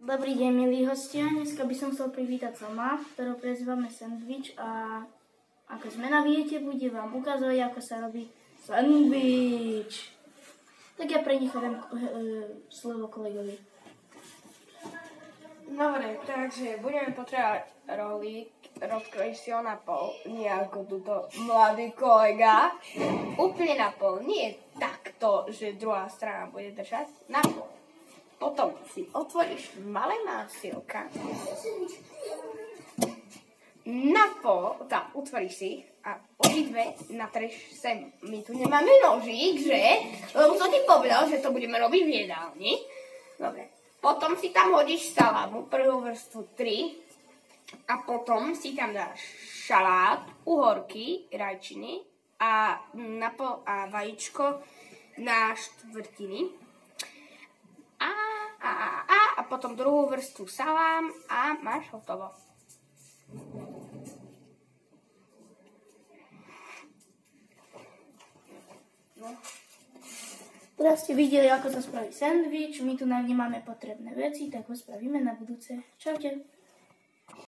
Dobrý deň, milí hostia. Dneska by som chcel privítať sama, ktorú prezývame sandwich a ako zmena viete, bude vám ukazovať, ako sa robí sandwich. Tak ja prenechávam slovo kolegovi. Dobre, takže budeme potrebovať rolík, rozkrojiť si ho na pol, nie ako túto mladý kolega. Úplne na pol, nie takto, že druhá strana bude držať, na pol. Potom si otvoríš malé másielka. Na pol, tam utvoríš si a obidve natreš sem. My tu nemáme nožík, že? Lebo som ti povedal, že to budeme robiť v jedálni. Dobre. Potom si tam hodíš salámu, prvú vrstvu 3 a potom si tam dáš šalát, uhorky, rajčiny a vajíčko na štvrtiny. A potom druhú vrstvu salám a máš hotovo. No. Teraz ste videli, ako sa spraví sandwich. My tu nemáme potrebné veci, tak ho spravíme na budúce. Čaute.